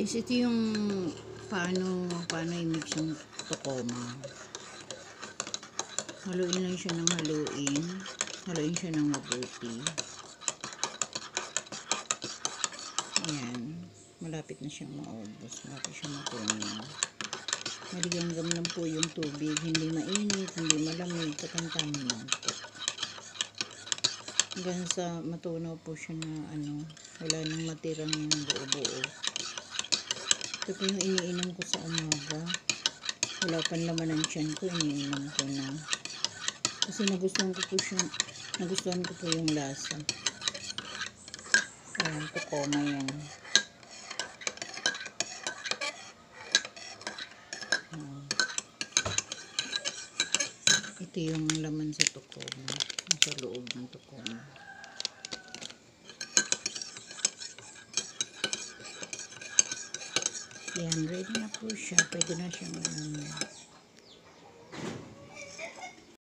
guys, ito yung paano i-mix yung tokoma. Haluin lang siya ng haluin. Haluin siya ng mabuti. Ayan. Malapit na siyang maubos. Malapit siyang matunaw. Maligamgam lang po yung tubig. Hindi mainit, hindi malamig. Katamtaman lang po. Hanggang sa matunaw po siya na wala nang matirang buo-buo. Ito po yung iniinom ko sa umaga. Wala pang laman ng tiyan ko, iniinom ko na. Kasi nagustuhan ko po yung lasa. Ayan, tokoma yan. Ito yung laman sa tokoma. Sa loob ng tokoma. Yan, ready na po siya. Pwede na siyang